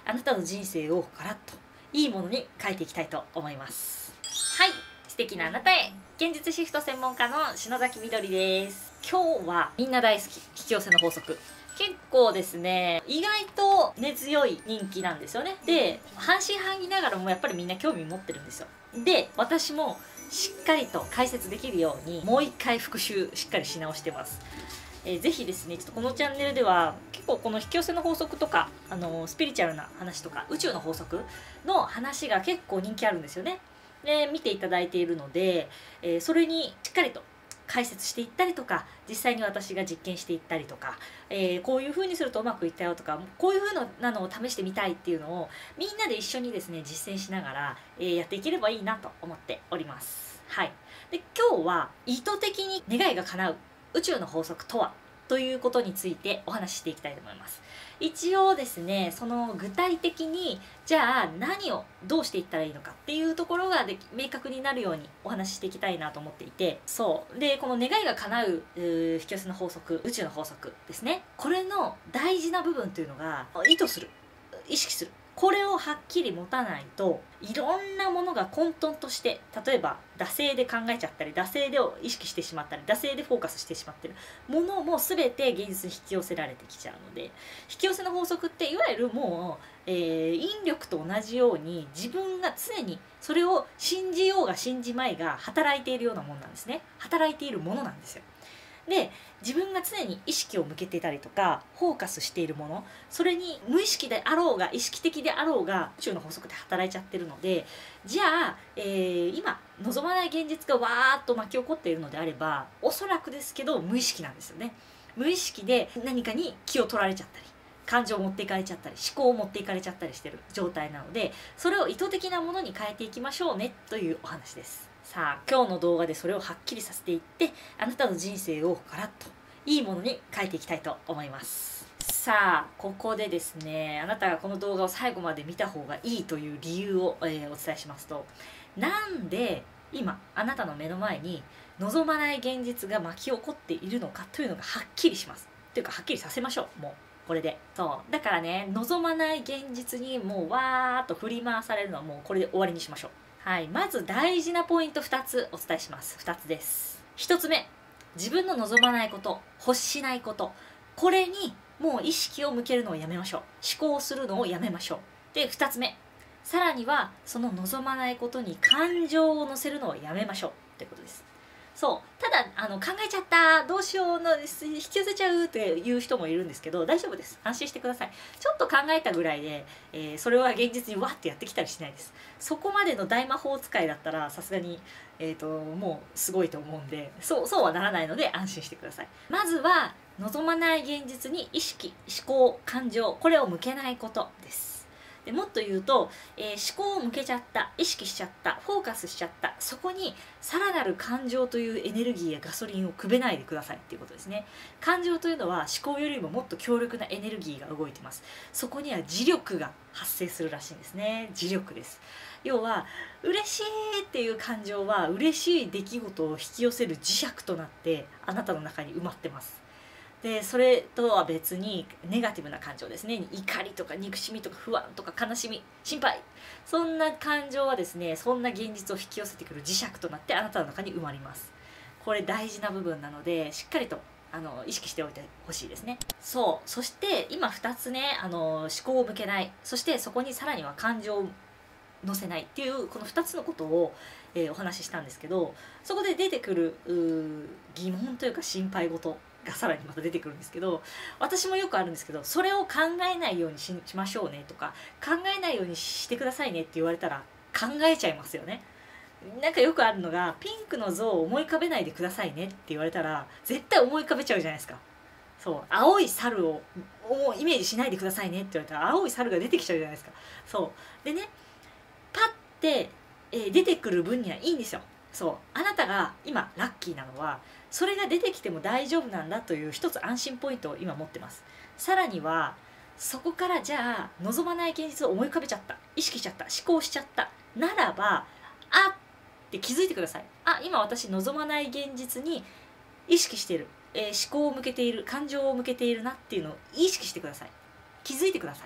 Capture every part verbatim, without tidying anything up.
あなたの人生をガラッといいものに変えていきたいと思います。はい、素敵なあなたへ、現実シフト専門家の篠崎みどりです。今日はみんな大好き引き寄せの法則、結構ですね、意外と根強い人気なんですよね。で、半信半疑ながらもやっぱりみんな興味持ってるんですよ。で、私もしっかりと解説できるようにもう一回復習しっかりし直してます。えー、ぜひですね、ちょっとこのチャンネルでは結構この引き寄せの法則とか、あのー、スピリチュアルな話とか宇宙の法則の話が結構人気あるんですよね。で、見ていただいているので、えー、それにしっかりと解説していったりとか、実際に私が実験していったりとか、えー、こういう風にするとうまくいったよとか、こういう風なのを試してみたいっていうのをみんなで一緒にですね実践しながら、えー、やっていければいいなと思っております。はい。で、今日は意図的に願いが叶う宇宙の法則とはということについてお話ししていきたいと思います。一応ですね、その具体的にじゃあ何をどうしていったらいいのかっていうところがで明確になるようにお話ししていきたいなと思っていて、そうで、この願いが叶う引き寄せの法則、宇宙の法則ですね、これの大事な部分というのが意図する、意識する、これをはっきり持たないといろんなものが混沌として、例えば惰性で考えちゃったり、惰性で意識してしまったり、惰性でフォーカスしてしまってるものも全て現実に引き寄せられてきちゃうので、引き寄せの法則っていわゆるもう、えー、引力と同じように自分が常にそれを信じようが信じまいが働いているようなものなんですね。働いているものなんですよ。で、自分が常に意識を向けていたりとかフォーカスしているもの、それに無意識であろうが意識的であろうが宇宙の法則で働いちゃってるので、じゃあ、えー、今望まない現実がわーっと巻き起こっているのであれば、おそらくですけど無意識なんですよね。無意識で何かに気を取られちゃったり、感情を持っていかれちゃったり、思考を持っていかれちゃったりしてる状態なので、それを意図的なものに変えていきましょうねというお話です。さあ、今日の動画でそれをはっきりさせていって、あなたの人生をガラッといいものに変えていきたいと思います。さあ、ここでですね、あなたがこの動画を最後まで見た方がいいという理由を、えー、お伝えしますと、なんで今あなたの目の前に望まない現実が巻き起こっているのかというのがはっきりします。というかはっきりさせましょう。もうこれで、そうだからね、望まない現実にもうわーっと振り回されるのはもうこれで終わりにしましょう。はい、まず大事なポイントふたつお伝えします。ふたつです。ひとつめ、自分の望まないこと、欲しないこと、これにもう意識を向けるのをやめましょう。思考するのをやめましょう。で、ふたつめ、さらにはその望まないことに感情を乗せるのをやめましょうってことです。そう、ただあの考えちゃった、どうしようの引き寄せちゃうっていう人もいるんですけど、大丈夫です。安心してください。ちょっと考えたぐらいで、えー、それは現実にわってやってきたりしないです。そこまでの大魔法使いだったらさすがに、えーと、もうすごいと思うんで、そうそうはならないので安心してください。まずは望まない現実に意識、思考、感情、これを向けないことです。でもっと言うと、えー、思考を向けちゃった、意識しちゃった、フォーカスしちゃった、そこにさらなる感情というエネルギーやガソリンをくべないでくださいっていうことですね。感情というのは思考よりももっと強力なエネルギーが動いています。そこには磁力が発生するらしいんですね。磁力です。要は嬉しいっていう感情は嬉しい出来事を引き寄せる磁石となってあなたの中に埋まってます。で、それとは別にネガティブな感情ですね、怒りとか憎しみとか不安とか悲しみ、心配、そんな感情はですね、そんな現実を引き寄せてくる磁石となってあなたの中に埋まります。これ大事な部分なのでしっかりとあの意識しておいてほしいですね。そう、そして今ふたつね、あの思考を向けない、そしてそこにさらには感情を乗せないっていうこのふたつのことを、えー、お話ししたんですけど、そこで出てくる疑問というか心配事がさらにまた出てくるんですけど、私もよくあるんですけど、それを考えないように し, しましょうねとか、考えないようにしてくださいねって言われたら考えちゃいますよね。なんかよくあるのが、ピンクの像を思い浮かべないでくださいねって言われたら絶対思い浮かべちゃうじゃないですか。そう、青い猿をイメージしないでくださいねって言われたら青い猿が出てきちゃうじゃないですか。そうでね、パッて、えー、出てくる分にはいいんですよ。そう、あなたが今ラッキーなのはそれが出てきても大丈夫なんだという一つ安心ポイントを今持ってます。さらにはそこからじゃあ望まない現実を思い浮かべちゃった、意識しちゃった、思考しちゃったならば、あって気づいてください。あ、今私望まない現実に意識している、えー、思考を向けている、感情を向けているなっていうのを意識してください。気づいてください。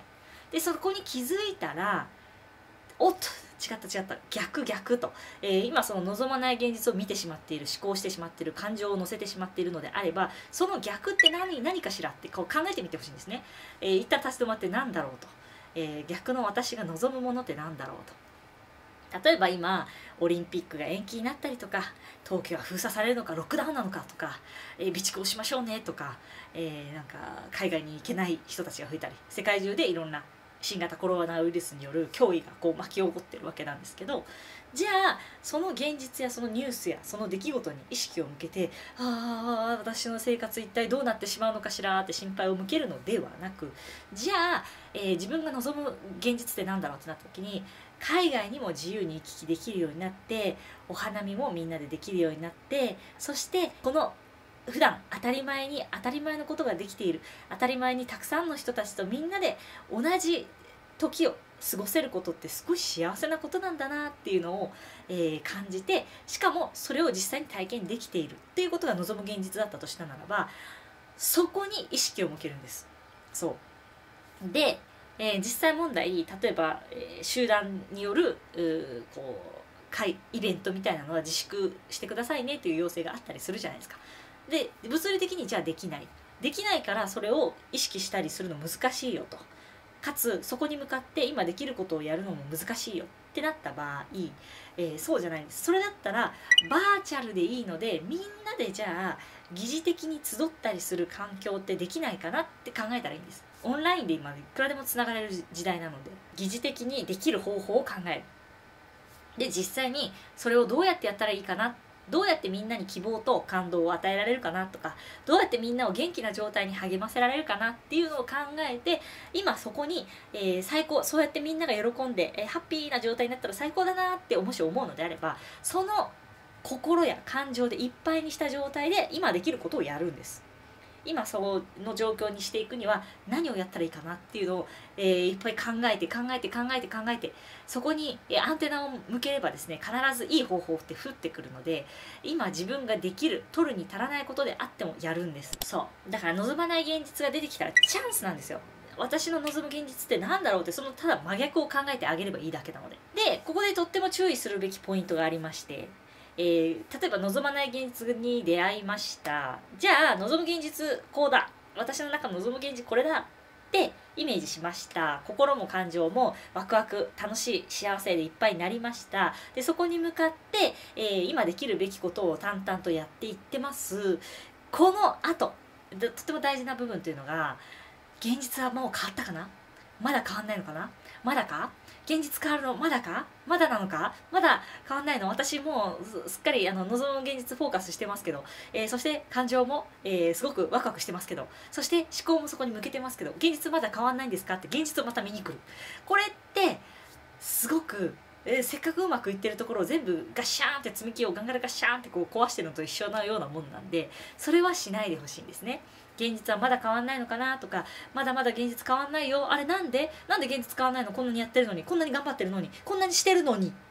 でそこに気づいたら、おっと違った違った逆逆と、えー、今その望まない現実を見てしまっている、思考してしまっている、感情を乗せてしまっているのであれば、その逆って何何かしらってこう考えてみてほしいんですね。えー、一旦立ち止まって何だろうと、えー、逆の私が望むものって何だろうと。例えば今オリンピックが延期になったりとか、東京は封鎖されるのかロックダウンなのかとか、えー、備蓄をしましょうねとか、えー、なんか海外に行けない人たちが増えたり、世界中でいろんな新型コロナウイルスによる脅威がこう巻き起こってるわけなんですけど、じゃあその現実やそのニュースやその出来事に意識を向けて、ああ私の生活一体どうなってしまうのかしらって心配を向けるのではなく、じゃあ、えー、自分が望む現実って何だろうってなった時に、海外にも自由に行き来できるようになって、お花見もみんなでできるようになって、そしてこの普段当たり前に当たり前のことができている、当たり前にたくさんの人たちとみんなで同じ時を過ごせることって少し幸せなことなんだなっていうのを、えー、感じて、しかもそれを実際に体験できているっていうことが望む現実だったとしたならば、そこに意識を向けるんです。そうで、えー、実際問題、例えば、えー、集団によるこう会イベントみたいなのは自粛してくださいねという要請があったりするじゃないですか。で物理的にじゃあできないできないからそれを意識したりするの難しいよと、かつそこに向かって今できることをやるのも難しいよってなった場合、えー、そうじゃないんです。それだったらバーチャルでいいので、みんなでじゃあ疑似的に集ったりする環境ってできないかなって考えたらいいんです。オンラインで今いくらでもつながれる時代なので、疑似的にできる方法を考える。で実際にそれをどうやってやったらいいかな、どうやってみんなに希望と感動を与えられるかなとか、どうやってみんなを元気な状態に励ませられるかなっていうのを考えて、今そこに、えー、最高、そうやってみんなが喜んで、えー、ハッピーな状態になったら最高だなってもし思うのであれば、その心や感情でいっぱいにした状態で今できることをやるんです。今その状況にしていくには何をやったらいいかなっていうのを、えー、いっぱい考えて考えて考えて考えて、そこにアンテナを向ければですね、必ずいい方法って降ってくるので、今自分ができる、取るに足らないことであってもやるんです。そうだから望まない現実が出てきたらチャンスなんですよ。私の望む現実って何だろうって、そのただ真逆を考えてあげればいいだけなので。でここでとっても注意するべきポイントがありまして、えー、例えば望まない現実に出会いました。じゃあ望む現実こうだ、私の中の望む現実これだってイメージしました。心も感情もワクワク楽しい幸せでいっぱいになりました。でそこに向かって、えー、今できるべきことを淡々とやっていってます。この後とても大事な部分というのが、現実はもう変わったかな、まだ変わんないのかな、まだか、現実変わるのまだか、まだなのか、まだ変わんないの、私もうすっかりあの望む現実フォーカスしてますけど、えー、そして感情も、えー、すごくワクワクしてますけど、そして思考もそこに向けてますけど、現実まだ変わんないんですかって現実をまた見に来る。これってすごく、えー、せっかくうまくいってるところを全部ガッシャーンって積み木をガンガラガッシャーンってこう壊してるのと一緒のようなもんなんで、それはしないでほしいんですね。現実はまだ変わんないのかなとか、まだまだ現実変わんないよ、あれなんでなんで現実変わんないの、こんなにやってるのに、こんなに頑張ってるのに、こんなにしてるのにって、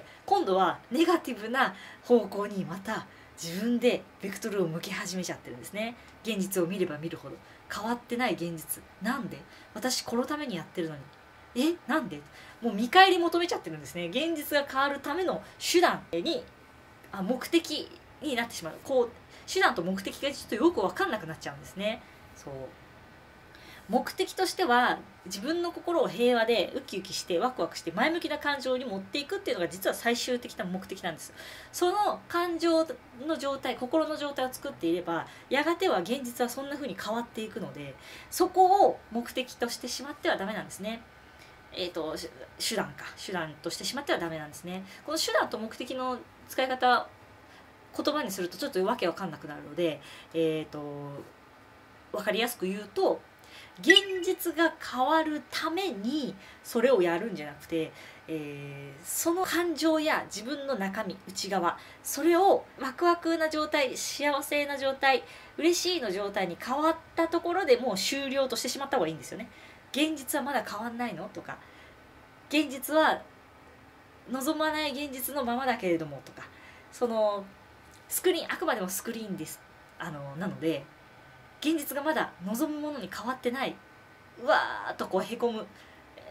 今度はネガティブな方向にまた自分でベクトルを向け始めちゃってるんですね。現実を見れば見るほど変わってない現実、なんで私このためにやってるのに、えなんで、もう見返り求めちゃってるんですね。現実が変わるための手段にあ目的になってしまう。こう手段と目的がちょっとよく分かんなくなっちゃうんですね。そう目的としては自分の心を平和でウキウキしてワクワクして前向きな感情に持っていくっていうのが実は最終的な目的なんです。その感情の状態、心の状態を作っていれば、やがては現実はそんな風に変わっていくので、そこを目的としてしまってはダメなんですね。えーと、手段か手段としてしまってはダメなんですね。この手段と目的の使い方、言葉にするとちょっとわけわかんなくなるので、えーと分かりやすく言うと、現実が変わるためにそれをやるんじゃなくて、えー、その感情や自分の中身、内側、それをワクワクな状態、幸せな状態、嬉しいの状態に変わったところでもう終了としてしまった方がいいんですよね。現実はまだ変わんないのとか、現実は望まない現実のままだけれどもとか、そのスクリーン、あくまでもスクリーンです。あのなので現実がまだ望むものに変わってない、うわーっとこうへこむ、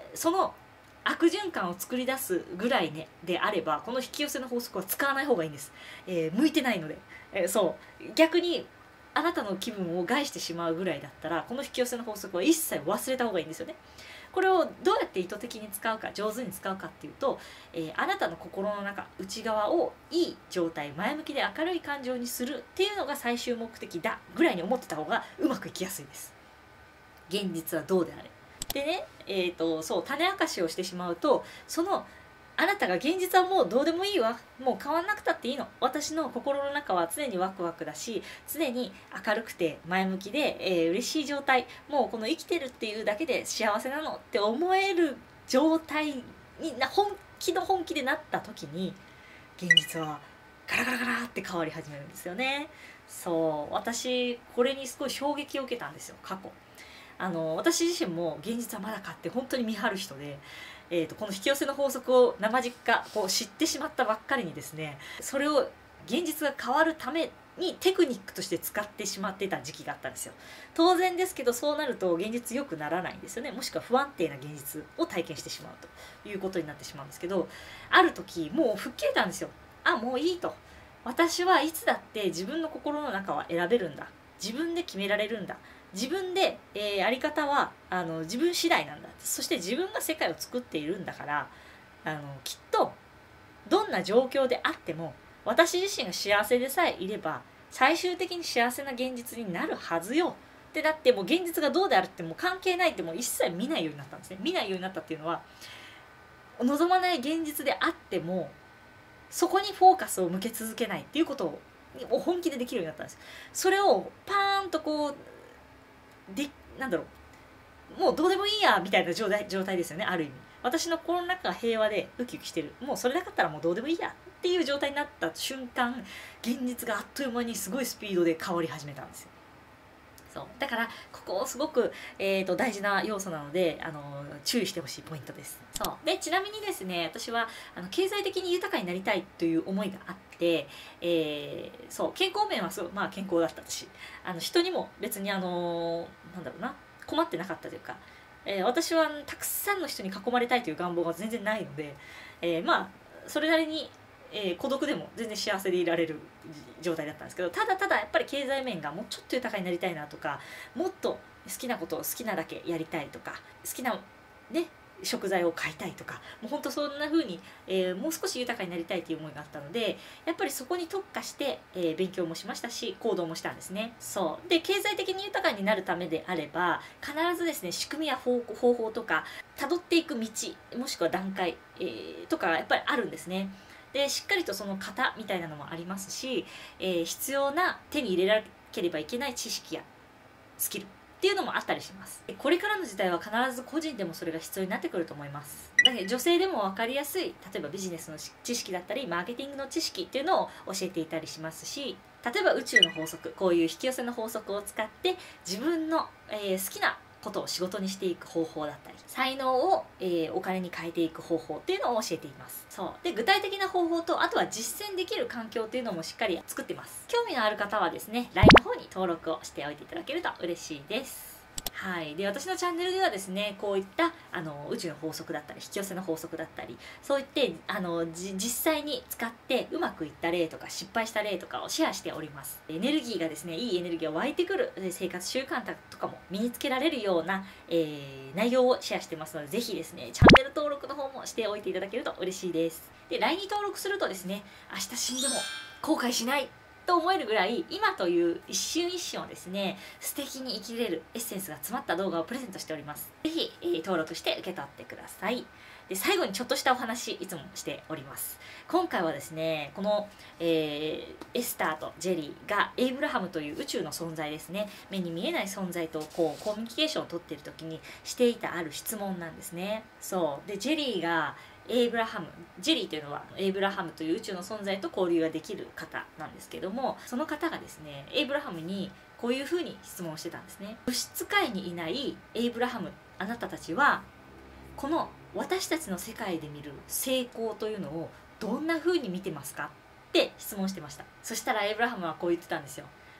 その悪循環を作り出すぐらい、ね、であればこの引き寄せの法則は使わない方がいいんです、えー、向いてないので、えー、そう逆にあなたの気分を害してしまうぐらいだったらこの引き寄せの法則は一切忘れた方がいいんですよね。これをどうやって意図的に使うか上手に使うかっていうと、えー、あなたの心の中内側をいい状態前向きで明るい感情にするっていうのが最終目的だぐらいに思ってた方がうまくいきやすいです。現実はどうであれでね、えーと、そう種明かしをしてしまうとそのあなたが現実はもうどうでもいいわもう変わんなくたっていいの私の心の中は常にワクワクだし常に明るくて前向きで、えー、嬉しい状態もうこの生きてるっていうだけで幸せなのって思える状態にな本気の本気でなった時に現実はガラガラガラって変わり始めるんですよね。そう私これにすごい衝撃を受けたんですよ過去。あの私自身も現実はまだかって本当に見張る人で、えー、とこの引き寄せの法則を生実家こう知ってしまったばっかりにですねそれを現実が変わるためにテクニックとして使ってしまってた時期があったんですよ。当然ですけどそうなると現実良くならないんですよね。もしくは不安定な現実を体験してしまうということになってしまうんですけどある時もう吹っ切れたんですよ。あもういいと私はいつだって自分の心の中は選べるんだ自分で決められるんだ自分で、えー、あり方はあの自分次第なんだそして自分が世界を作っているんだからあのきっとどんな状況であっても私自身が幸せでさえいれば最終的に幸せな現実になるはずよってだってもう現実がどうであるってもう関係ないってもう一切見ないようになったんですね。見ないようになったっていうのは望まない現実であってもそこにフォーカスを向け続けないっていうことを本気でできるようになったんです。それをパーンとこうでなんだろうもうどうでもいいやみたいな状態状態ですよね。ある意味私の心の中が平和でウキウキしてるもうそれなかったらもうどうでもいいやっていう状態になった瞬間現実があっという間にすごいスピードで変わり始めたんですよ。そうだからここすごく、えー、と大事な要素なので、あの注意してほしいポイントです。そうでちなみにですね私はあの経済的に豊かになりたいという思いがあって、えー、そう健康面はすごい、まあ、健康だったしあの人にも別にあのなんだろうな困ってなかったというか、えー、私はたくさんの人に囲まれたいという願望が全然ないので、えー、まあそれなりにえー、孤独でも全然幸せでいられる状態だったんですけどただただやっぱり経済面がもうちょっと豊かになりたいなとかもっと好きなことを好きなだけやりたいとか好きなね食材を買いたいとかもうほんとそんな風に、えー、もう少し豊かになりたいという思いがあったのでやっぱりそこに特化して、えー、勉強もしましたし行動もしたんですね。そうで経済的に豊かになるためであれば必ずですね仕組みや方法とか辿っていく道もしくは段階、えー、とかやっぱりあるんですね。でしっかりとその型みたいなのもありますし、えー、必要な手に入れなければいけない知識やスキルっていうのもあったりします。これからの時代は必ず個人でもそれが必要になってくると思います。だけど女性でも分かりやすい例えばビジネスの知識だったりマーケティングの知識っていうのを教えていたりしますし例えば宇宙の法則こういう引き寄せの法則を使って自分の、えー、好きなことを仕事にしていく方法だったり才能を、えー、お金に変えていく方法っていうのを教えています。そうで具体的な方法とあとは実践できる環境っていうのもしっかり作ってます。興味のある方はですね ライン の方に登録をしておいていただけると嬉しいです。はい、で私のチャンネルではですねこういったあの宇宙の法則だったり引き寄せの法則だったりそういってあの実際に使ってうまくいった例とか失敗した例とかをシェアしております。エネルギーがですねいいエネルギーが湧いてくる生活習慣とかも身につけられるような、えー、内容をシェアしてますのでぜひですねチャンネル登録の方もしておいていただけると嬉しいです。で ライン に登録するとですね明日死んでも後悔しないと思えるぐらい今という一瞬一瞬をですね素敵に生きれるエッセンスが詰まった動画をプレゼントしております。ぜひ、えー、登録して受け取ってください。で最後にちょっとしたお話いつもしております。今回はですねこの、えー、エスターとジェリーがエイブラハムという宇宙の存在ですね目に見えない存在とこうコミュニケーションをとっている時にしていたある質問なんですね。そうでジェリーがエイブラハムジェリーというのはエイブラハムという宇宙の存在と交流ができる方なんですけどもその方がですねエイブラハムにこういうふうに質問をしてたんですね。物質界にいないエイブラハムあなたたちはこの私たちの世界で見る成功というのをどんなふうに見てますかって質問してました。そしたらエイブラハムはこう言ってたんですよ。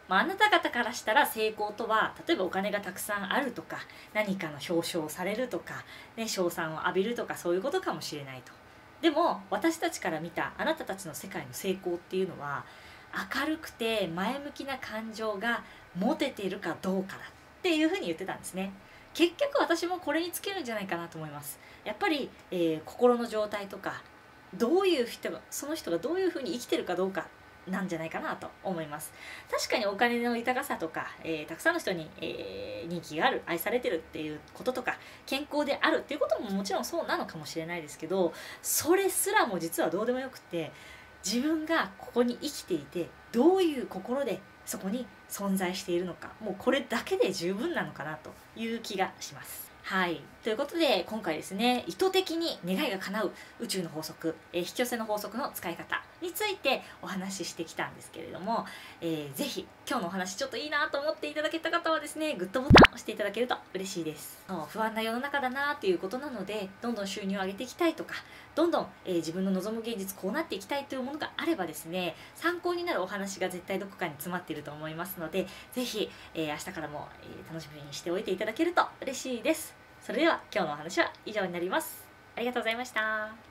まあ、あなた方からしたら成功とは例えばお金がたくさんあるとか何かの表彰をされるとか、ね、称賛を浴びるとかそういうことかもしれないと。でも私たちから見たあなたたちの世界の成功っていうのは明るくて前向きな感情が持てているかどうかだっていうふうに言ってたんですね。結局私もこれに尽きるんじゃないかなと思います。やっぱり、えー心の状態とかどういう人がその人がどういうふうに生きてるかどうかなんじゃないかなと思います。確かにお金の豊かさとか、えーたくさんの人に、えー人気がある愛されてるっていうこととか健康であるっていうことももちろんそうなのかもしれないですけど、それすらも実はどうでもよくて、自分がここに生きていてどういう心でそこに存在しているのか、もうこれだけで十分なのかなという気がします。はい、ということで今回ですね、意図的に願いが叶う宇宙の法則、えー引き寄せの法則の使い方についてお話ししてきたんですけれども、えー、ぜひ今日のお話ちょっといいなと思っていただけた方はですね、グッドボタンを押していただけると嬉しいです。そう不安な世の中だなっていうことなので、どんどん収入を上げていきたいとか、どんどん、えー自分の望む現実こうなっていきたいというものがあればですね、参考になるお話が絶対どこかに詰まっていると思いますので、ぜひ、えー明日からも、えー楽しみにしておいていただけると嬉しいです。それでは今日のお話は以上になります。ありがとうございました。